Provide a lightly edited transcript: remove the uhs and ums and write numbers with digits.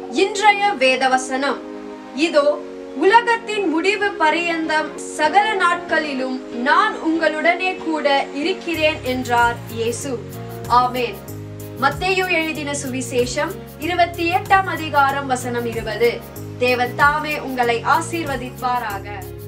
இன்றைய வேதவசனம். இதோ உலகத்தின் முடிவு பரியந்தம் சகல நாட்களிலும் நான் உங்களுடனே கூட இருக்கிறேன் என்றார் இயேசு. ஆமென். மத்தேயு எழுதின சுவிசேஷம் 28 அதிகாரம் வசனம் 20. தேவன் தாமே உங்களை ஆசீர்வதிப்பாராக.